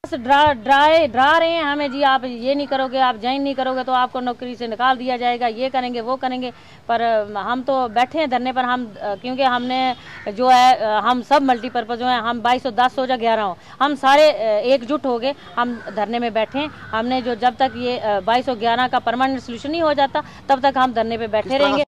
डरा रहे हैं हमें जी, आप ये नहीं करोगे, आप ज्वाइन नहीं करोगे तो आपको नौकरी से निकाल दिया जाएगा, ये करेंगे वो करेंगे। पर हम तो बैठे हैं धरने पर। हम क्योंकि हमने जो है हम सब मल्टीपर्पज़ जो है, हम 2210 हो या 11 हो, हम सारे एकजुट हो गए, हम धरने में बैठे हैं। हमने जो जब तक ये 2211 का परमानेंट सोल्यूशन नहीं हो जाता तब तक हम धरने पे बैठे रहेंगे।